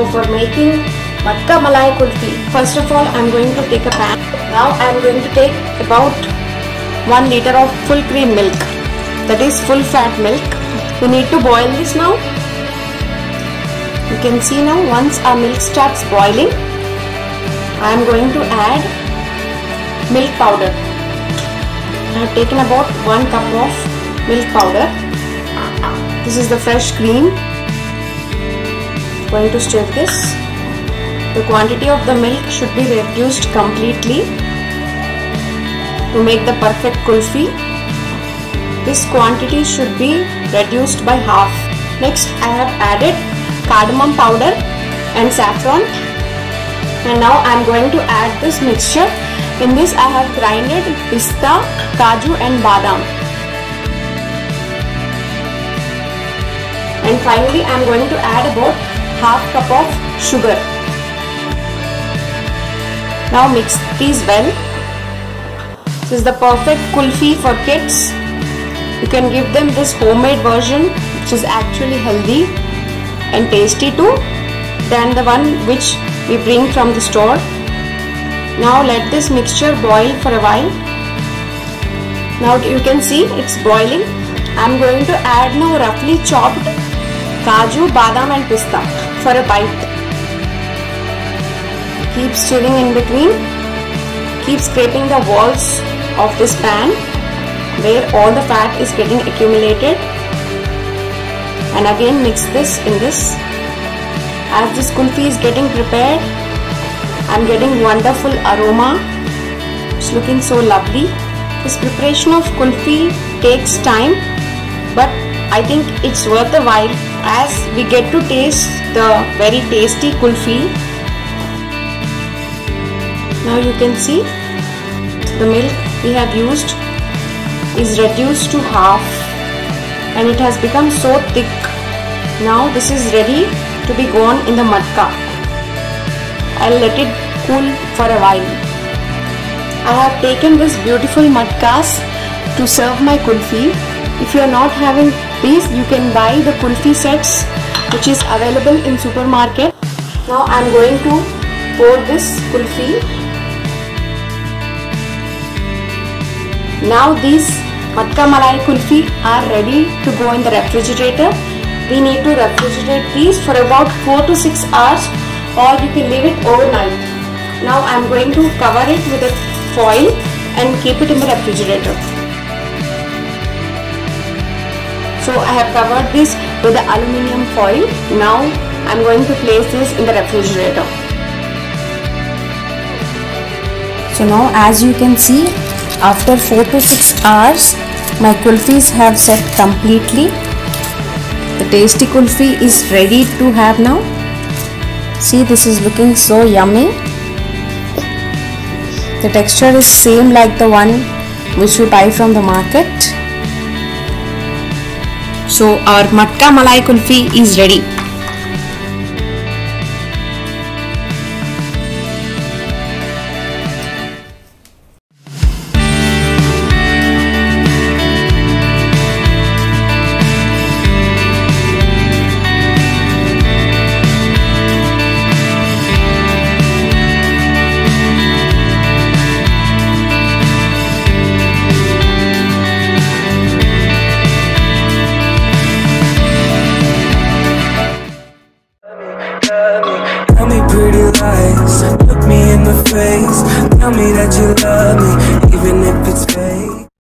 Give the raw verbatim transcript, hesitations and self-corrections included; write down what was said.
for making Matka Malai Kulfi, first of all I am going to take a pan. Now I am going to take about one liter of full cream milk, that is full fat milk. We need to boil this now. You can see now once our milk starts boiling, I am going to add milk powder. I have taken about one cup of milk powder. This is the fresh cream. Going to stir this. The quantity of the milk should be reduced completely to make the perfect kulfi. This quantity should be reduced by half. Next I have added cardamom powder and saffron, and now I am going to add this mixture. In this I have grinded pista, kaju and badam, and finally I am going to add about half cup of sugar. Now mix these well. This is the perfect kulfi for kids. You can give them this homemade version, which is actually healthy and tasty too than the one which we bring from the store. Now let this mixture boil for a while. Now you can see it's boiling. I am going to add now roughly chopped kaju, badam and pista for a bite. Keep stirring in between. Keep scraping the walls of this pan where all the fat is getting accumulated, and again mix this in this. As this kulfi is getting prepared, I am getting wonderful aroma. It's looking so lovely. This preparation of kulfi takes time, but I think it's worth a while as we get to taste the very tasty kulfi. Now you can see the milk we have used is reduced to half and it has become so thick. Now this is ready to be gone in the matka. I'll let it cool for a while. I have taken this beautiful matkas to serve my kulfi. If you are not having these, you can buy the kulfi sets which is available in supermarket. Now I am going to pour this kulfi. Now these Matka Malai Kulfi are ready to go in the refrigerator. We need to refrigerate these for about four to six hours, or you can leave it overnight. Now I am going to cover it with a foil and keep it in the refrigerator. So I have covered this with the aluminium foil. Now I am going to place this in the refrigerator. So now as you can see, after four to six hours, my kulfis have set completely. The tasty kulfi is ready to have now. See, this is looking so yummy. The texture is same like the one which we buy from the market. So our Matka Malai Kulfi is ready. Tell me pretty lies, look me in the face. Tell me that you love me, even if it's fake.